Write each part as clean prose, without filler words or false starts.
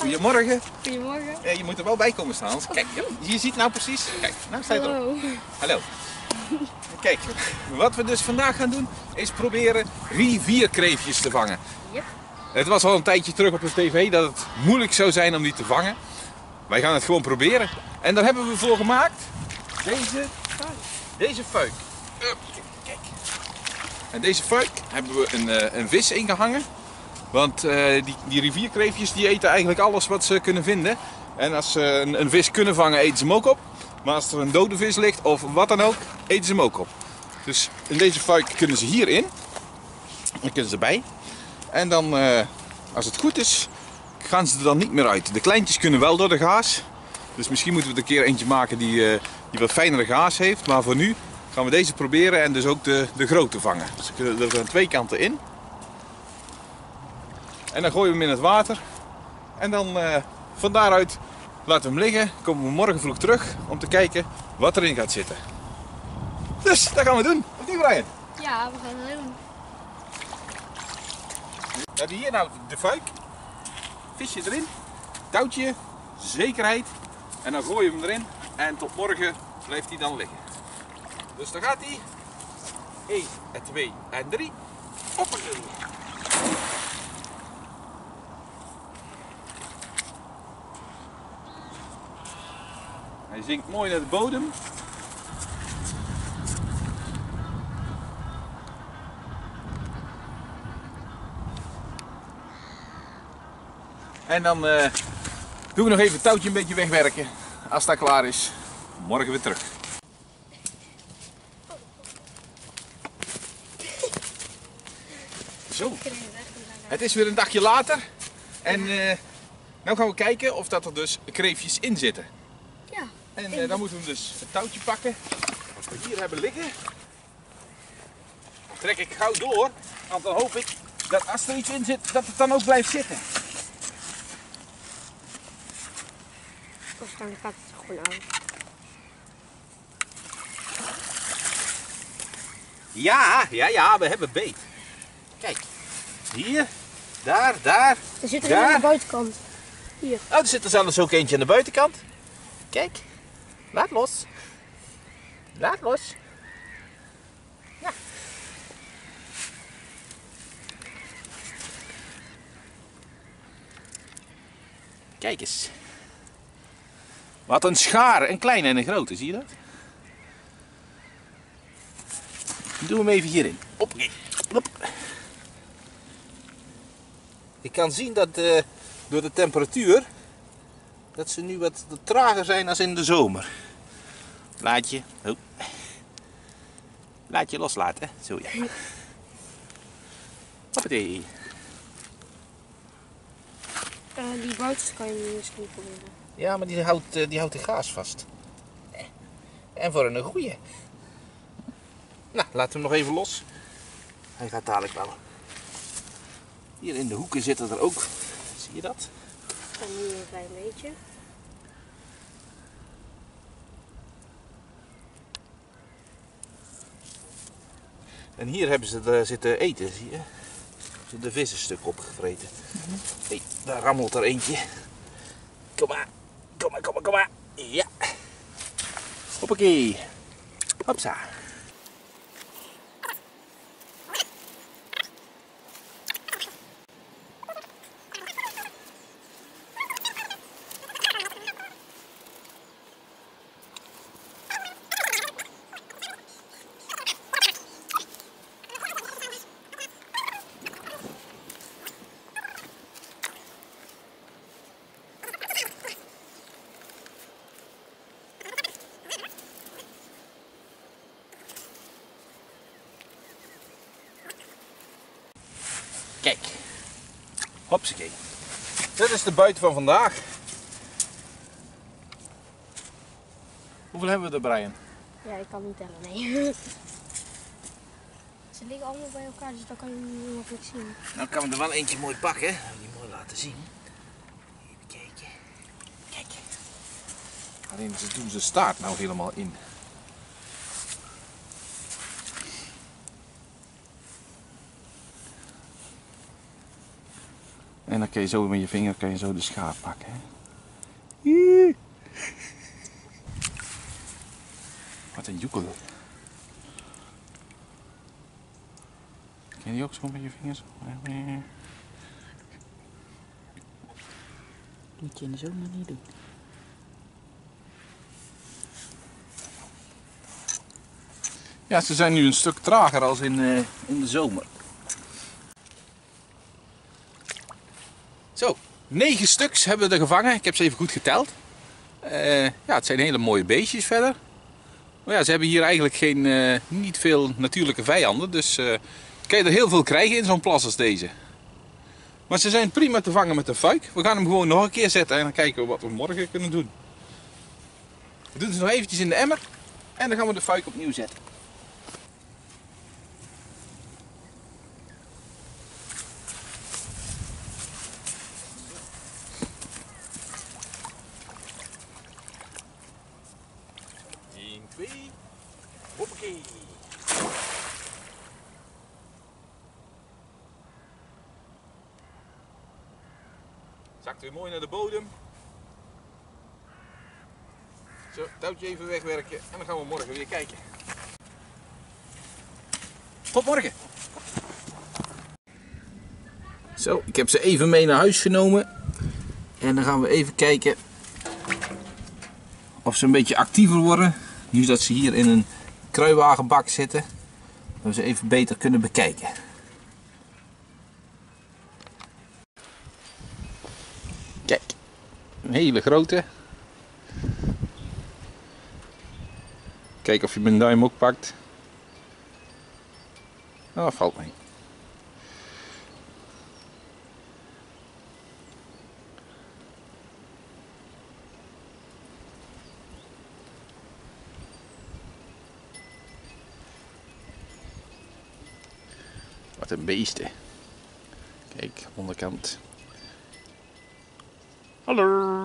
Goedemorgen. Goedemorgen. Ja, je moet er wel bij komen staan. Kijk, je ziet nou precies. Kijk, nou sta je erop. Hallo. Hallo. Kijk, wat we dus vandaag gaan doen is proberen rivierkreefjes te vangen. Yep. Het was al een tijdje terug op de tv dat het moeilijk zou zijn om die te vangen. Wij gaan het gewoon proberen. En daar hebben we voor gemaakt deze fuik. Kijk. En deze fuik hebben we een vis ingehangen. Want die rivierkreefjes die eten eigenlijk alles wat ze kunnen vinden. En als ze een vis kunnen vangen, eten ze hem ook op. Maar als er een dode vis ligt of wat dan ook, eten ze hem ook op. Dus in deze fuik kunnen ze hierin. Dan kunnen ze erbij. En dan, als het goed is, gaan ze er dan niet meer uit. De kleintjes kunnen wel door de gaas. Dus misschien moeten we er een keer eentje maken die wat fijnere gaas heeft. Maar voor nu gaan we deze proberen en dus ook de grote vangen. Dus ze kunnen er aan twee kanten in. En dan gooien we hem in het water. En dan van daaruit laten we hem liggen. Komen we morgen vroeg terug om te kijken wat erin gaat zitten. Dus dat gaan we doen. Of niet, Brian? Ja, we gaan het doen. We hebben hier nou de fuik. Visje erin. Touwtje. Zekerheid. En dan gooien we hem erin. En tot morgen blijft hij dan liggen. Dus dan gaat hij. 1 en 2 en 3. Hoppakee. Hij zinkt mooi naar de bodem. En dan doen we nog even het touwtje een beetje wegwerken. Als dat klaar is, morgen weer terug. Zo, het is weer een dagje later. En nu gaan we kijken of dat er dus kreefjes in zitten. Ja. En dan moeten we dus het touwtje pakken, wat we hier hebben liggen. Dan trek ik gauw door, want dan hoop ik dat als er iets in zit, dat het dan ook blijft zitten. Waarschijnlijk gaat het er gewoon aan. Ja, we hebben beet. Kijk, hier, daar. Er zit er daar. een aan de buitenkant. Hier. Oh, er zit er zelfs ook eentje aan de buitenkant. Kijk, laat los. Laat los. Ja. Kijk eens. Wat een schaar, een kleine en een grote, zie je dat? Doe hem even hierin. Op. Ik kan zien dat door de temperatuur dat ze nu wat trager zijn als in de zomer. Laat je loslaten. Zo ja. Hoppatee. Die buitenste kan je misschien proberen. Ja, maar die houdt de gaas vast. En voor een goeie. Nou, laten we hem nog even los. Hij gaat dadelijk wel. Hier in de hoeken zitten er ook. Zie je dat? En nu een klein beetje. En hier hebben ze er zitten eten, zie je? Ze hebben de vis een stuk opgevreten. Hey, daar rammelt er eentje. Kom maar. Ja. Hoppakee. Hopsa. Kijk, hopsakee. Dit is de buiten van vandaag. Hoeveel hebben we er, Brian? Ja, ik kan niet tellen, nee. Ze liggen allemaal bij elkaar, dus dan kan je niet makkelijk zien. Nou kan we er wel eentje mooi pakken, die mooi laten zien. Even kijken. Kijk. Alleen ze doen zijn staart nou helemaal in. En dan kan je zo met je vinger kan je zo de schaap pakken. Hè? Hier. Wat een joekel. Kan je die ook zo met je vingers? Dat je zo maar niet doen. Ja, ze zijn nu een stuk trager als in de zomer. Zo, 9 stuks hebben we er gevangen. Ik heb ze even goed geteld. Ja, het zijn hele mooie beestjes verder. Maar ja, ze hebben hier eigenlijk niet veel natuurlijke vijanden. Dus kan je er heel veel krijgen in zo'n plas als deze. Maar ze zijn prima te vangen met een fuik. We gaan hem gewoon nog een keer zetten en dan kijken we wat we morgen kunnen doen. We doen ze nog eventjes in de emmer. En dan gaan we de fuik opnieuw zetten. Hoppakee. Zakt weer mooi naar de bodem. Zo, touwtje even wegwerken en dan gaan we morgen weer kijken. Tot morgen! Zo, ik heb ze even mee naar huis genomen. En dan gaan we even kijken of ze een beetje actiever worden. Nu dat ze hier in een kruiwagenbak zitten. Dat we ze even beter kunnen bekijken. Kijk, een hele grote. Kijk of je mijn duim ook pakt. Oh, valt mee. Wat een beesten. Kijk, onderkant. Hallo.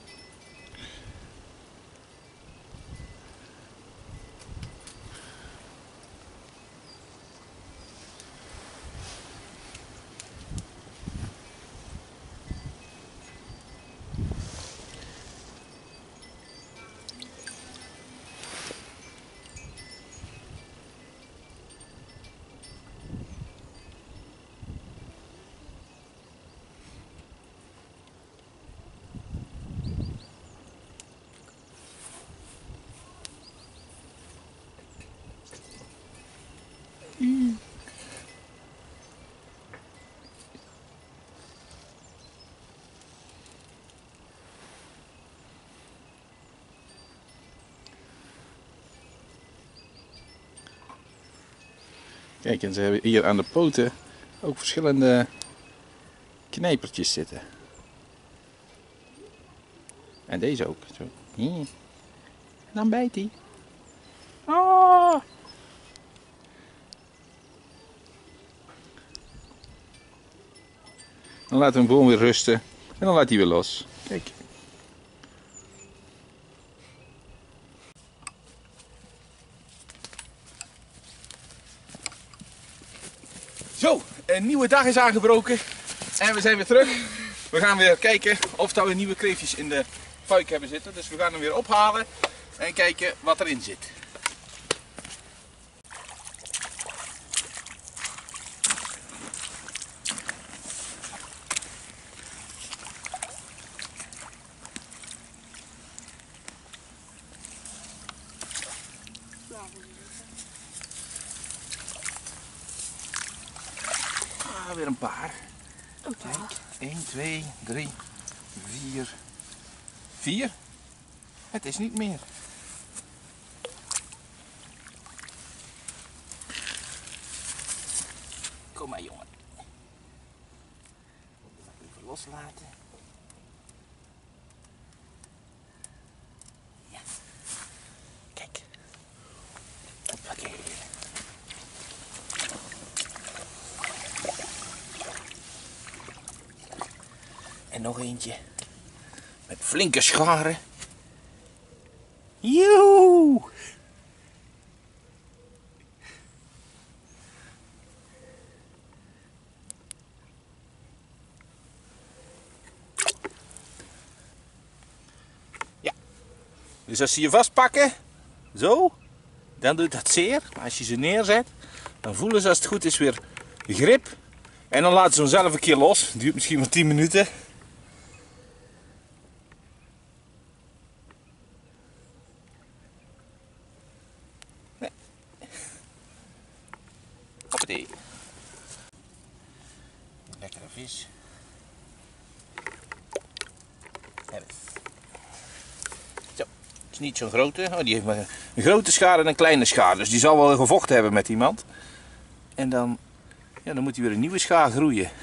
Kijk, en ze hebben hier aan de poten ook verschillende knijpertjes zitten. En deze ook. Zo. Hier. En dan bijt hij. Oh! Dan laten we hem gewoon weer rusten. En dan laat hij weer los. Kijk. Zo, een nieuwe dag is aangebroken. En we zijn weer terug. We gaan weer kijken of we nieuwe kreeftjes in de fuik hebben zitten. Dus we gaan hem weer ophalen en kijken wat erin zit. Ah, weer een paar. Kijk, 1, 2, 3, 4, 4. Het is niet meer. Kom maar, jongen. Even loslaten. Ja. Kijk. Hoppakee. En nog eentje. Met flinke scharen. Joe! Dus als ze je vastpakken, zo, dan doet dat zeer. Maar als je ze neerzet, dan voelen ze als het goed is weer grip. En dan laten ze hem zelf een keer los. Het duurt misschien maar 10 minuten. Nee. Hoppatee. Lekkere vis. Zo, het is niet zo'n grote. Oh, die heeft maar een grote schaar en een kleine schaar. Dus die zal wel gevochten hebben met iemand. En dan, ja, dan moet hij weer een nieuwe schaar groeien.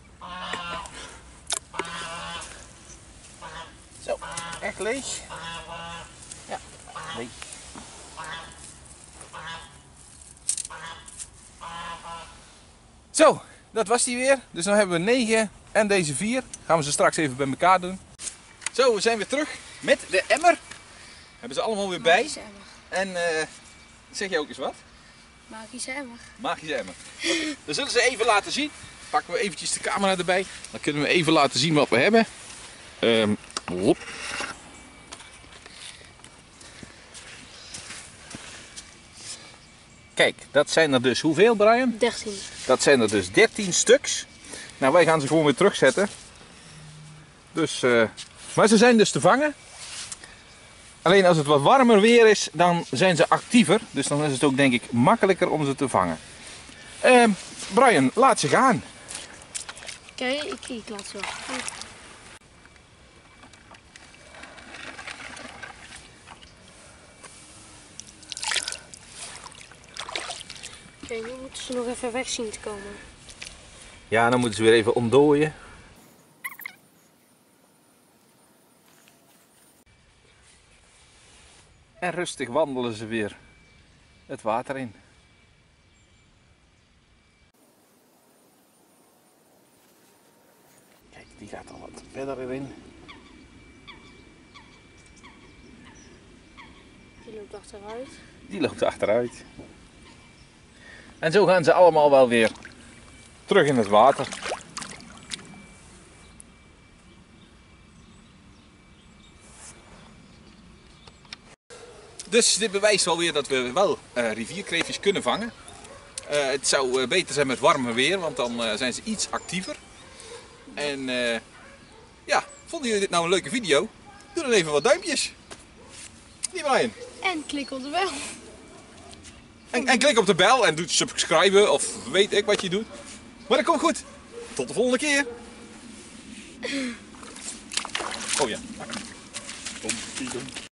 Zo, echt leeg. Ja, leeg. Zo, dat was die weer. Dus nu hebben we 9 en deze 4. Gaan we ze straks even bij elkaar doen. Zo, we zijn weer terug met de emmer. Hebben ze allemaal weer bij. Magische emmer. En zeg je ook eens wat? Magische emmer. Magische emmer. Dan zullen ze even laten zien. Pakken we eventjes de camera erbij. Dan kunnen we even laten zien wat we hebben. Hop. Kijk, dat zijn er dus hoeveel, Brian? 13. Dat zijn er dus 13 stuks. Nou, wij gaan ze gewoon weer terugzetten. Dus, maar ze zijn dus te vangen. Alleen als het wat warmer weer is, dan zijn ze actiever. Dus dan is het ook denk ik makkelijker om ze te vangen. Brian, laat ze gaan. Oké, ik laat ze wel. Oké, nu moeten ze nog even weg zien te komen. Ja, dan moeten ze weer even ontdooien. En rustig wandelen ze weer het water in. Kijk, die gaat al wat verder erin. Die loopt achteruit. Die loopt achteruit. En zo gaan ze allemaal wel weer terug in het water. Dus dit bewijst wel weer dat we wel rivierkreefjes kunnen vangen. Het zou beter zijn met warmer weer, want dan zijn ze iets actiever. En ja, vonden jullie dit nou een leuke video? Doe dan even wat duimpjes. Niet Brian? En klik op de bel. En klik op de bel en doe subscriben of weet ik wat je doet. Maar dat komt goed. Tot de volgende keer. Oh ja. Kom,